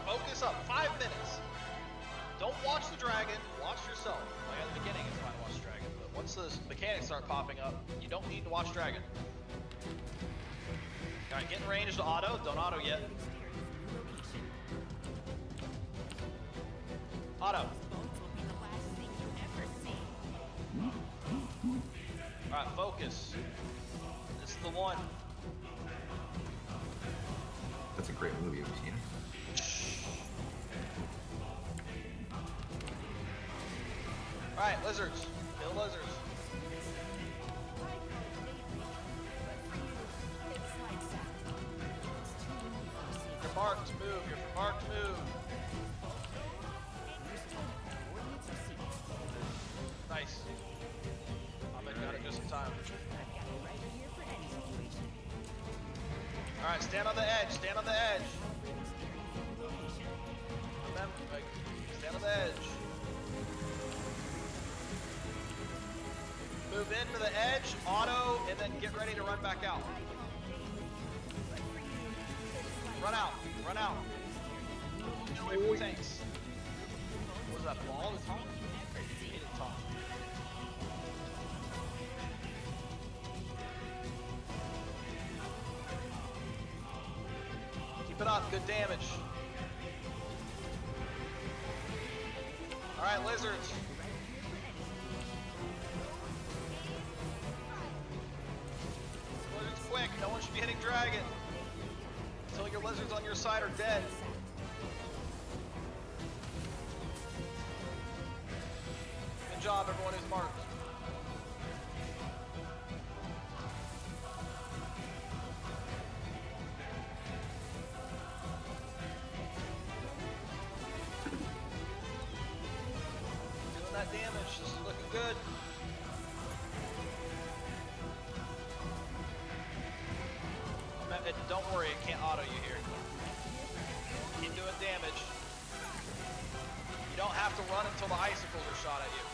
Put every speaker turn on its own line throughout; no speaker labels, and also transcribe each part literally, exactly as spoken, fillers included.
focus up. Five minutes. Don't watch the dragon. Watch yourself. Like at the beginning, it's fine to watch the dragon. But once the mechanics start popping up, you don't need to watch dragon. All right, get in range to auto. Don't auto yet. Auto. All right, focus. This is the one.
That's a great movie. Have you seen it?
All right, lizards. Kill lizards. You're marked. Move. You're marked. Move. Nice. I got it just in time. All right, stand on the edge. Stand on the edge. Remember, like, stand on the edge. Move into the edge, auto, and then get ready to run back out. Run out. Run out. Get away from the tanks. What was that ball? The top? He didn't talk. Keep it up, good damage. All right, lizards. Lizards quick, no one should be hitting dragon. Until your lizards on your side are dead. Good job, everyone who's marked. That damage, this is looking good. Don't worry, it can't auto you here. Keep doing damage. You don't have to run until the icicles are shot at you.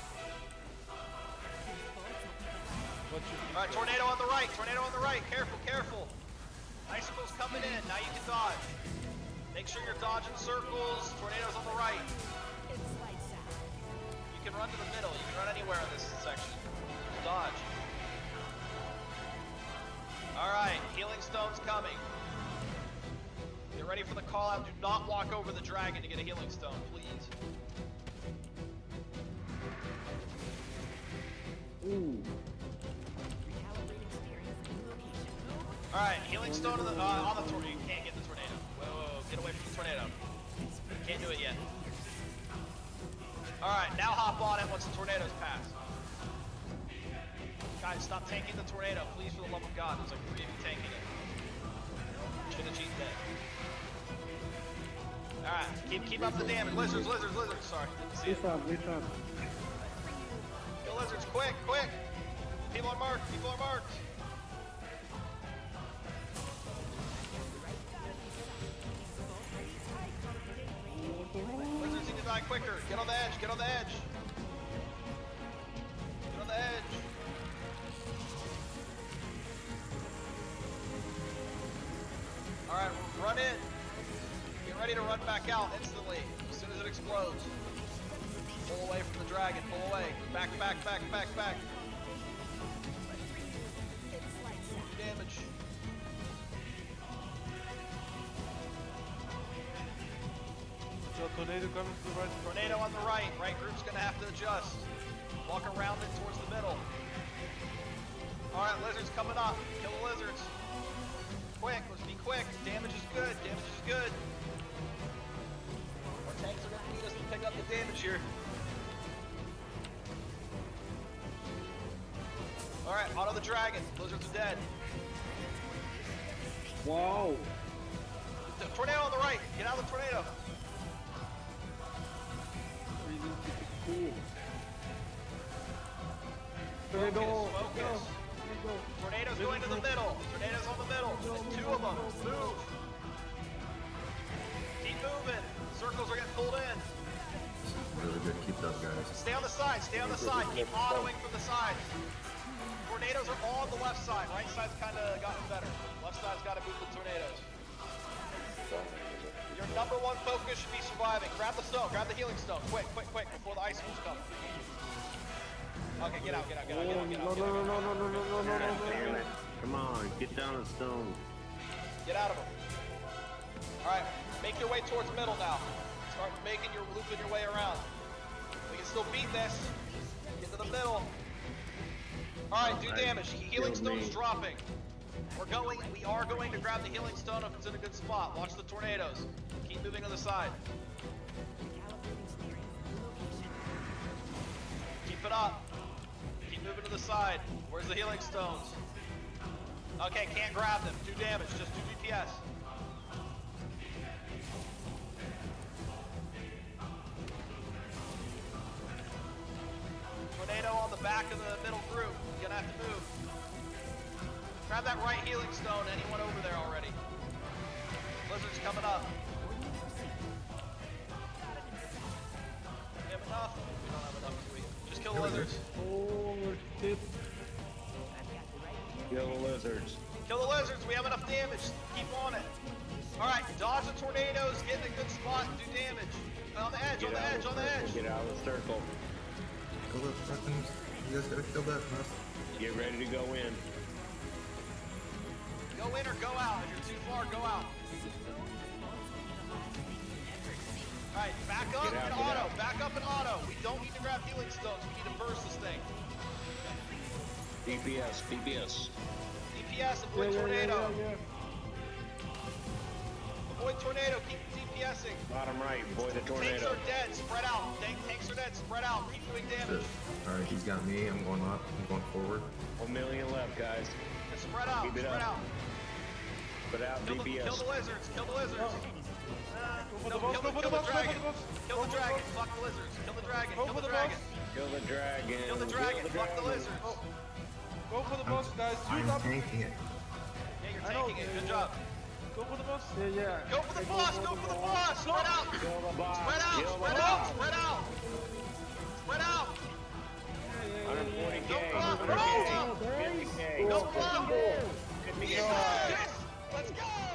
Alright, tornado on the right, tornado on the right. Careful, careful. Icicles coming in, now you can dodge. Make sure you're dodging circles. Tornadoes on the right. You can run to the middle. You can run anywhere in this section. Just dodge. Alright, healing stone's coming. Get ready for the call out. Do not walk over the dragon to get a healing stone, please.
Ooh.
Alright, healing stone on the, uh, on the tornado. You can't get the tornado. Whoa, whoa, whoa, get away from the tornado. Can't do it yet. Alright, now hop on it once the tornado's passed. Guys, stop tanking the tornado, please, for the love of God. There's like three of you tanking it. Shinichi's dead. Alright, keep keep up the damage. Lizards, lizards, lizards. Sorry, didn't see it.
Lizard,
Kill lizards, quick, quick! People are marked, people are marked. Lizards need to die quicker. Get on the edge, get on the edge. Get on the edge. Alright, run in. Get ready to run back out instantly, as soon as it explodes. Pull away from the dragon, pull away. Back, back, back, back, back. Damage.
So tornado coming to the right.
Tornado on the right. Right group's gonna have to adjust. Walk around it towards the middle. Alright, lizards coming up. Kill the lizards. Quick, let's be quick. Damage is good, damage is good. Our tanks are gonna need us to pick up the damage here. Alright, auto the dragon. Lizards are dead.
wow.
The tornado on the right. Get out of the tornado.
Cool.
Focus,
Tornado.
focus. Tornadoes going to the middle. Tornadoes on the middle. There's two of them. Move. Keep moving. Circles are getting pulled in.
Really good. Keep those guys.
Stay on the side. Stay on the side. Keep autoing from the side. Tornadoes are all on the left side. Right side's kind of gotten better. Left side's got to move the tornadoes. Your number one focus should be surviving. Grab the stone. Grab the healing stone. Quick, quick, quick, before the ice wolves come. Okay, get out, get out, get out, get out, get out.
No,
Get
no, no,
out.
no, no, no, no, no, no, no.
Damn it. Come on, get down the stone.
Get out of them. Alright, make your way towards middle now. Start making your looping your way around. We can still beat this. Get to the middle. Alright, do
I-
damage. Healing
killed
stone's
me.
dropping. We're going, we are going to grab the healing stone if it's in a good spot. Watch the tornadoes. Keep moving on the side. Keep it up. Keep moving to the side. Where's the healing stones? Okay, can't grab them. Do damage. Just do D P S. Tornado on the back of the middle group. You're gonna have to move. Grab that right healing stone. Anyone over there already? Blizzard's coming up. We have enough? We don't have enough, do we? Just kill the lizards.
Oh, shit.
Kill the lizards.
Kill the lizards. We have enough damage. Keep on it. Alright, dodge the tornadoes. Get in a good spot and do damage. On the edge, on
Get
the
out
edge,
of
on the
circle,
edge.
Get out of the circle.
Kill that fucking. You guys gotta kill that mess.
Get ready to go in.
Go in or go out. If you're too far, go out. Alright, back up
Get out,
and
get
auto.
out.
Back up and auto. We don't need to grab healing stones. We need to burst this thing.
D P S, D P S.
D P S,
Yeah,
avoid
yeah, yeah,
tornado.
yeah, yeah.
Avoid tornado. Keep DPSing.
Bottom right, avoid the
Tanks
tornado.
are dead. Spread out. Tank, tanks are dead. Spread out. Keep doing damage.
Alright, he's got me. I'm going up. I'm going forward.
One million left, guys.
Just spread out.
Keep it
Spread
up.
out.
Put out
Kill the,
D P S.
kill the lizards. Kill the lizards.
Go for
No,
the boss,
kill
go
the,
for
kill
the
the
boss, go for
dragon.
the boss.
Kill
Go
the
for the
dragon.
boss.
Fuck the lizards. Kill the dragon.
Go
Kill
for
the
the
dragon.
boss.
Kill the dragon.
Kill the dragon. Fuck the lizards.
Go, go for the boss, guys.
I'm
Use up.
tanking it.
Yeah, you're
I know,
tanking it.
yeah,
Good
yeah.
job.
Go for the boss.
Yeah, yeah.
Go for the boss. Go for the boss. Spread out.
Kill the boss.
Spread out.
Kill the
Spread
boss.
out. Spread out. Spread out.
one hundred forty K.
Don't block.
one hundred K.
Don't block.
fifty K.
Don't block.
fifty K.
Yes. Let's go.